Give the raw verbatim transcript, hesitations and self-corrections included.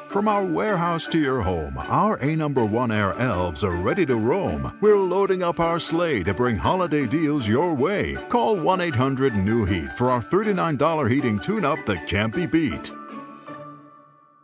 From our warehouse to your home, our A number one Air elves are ready to roam. We're loading up our sleigh to bring holiday deals your way. Call one eight hundred new heat for our thirty-nine dollar heating tune-up that can't be beat.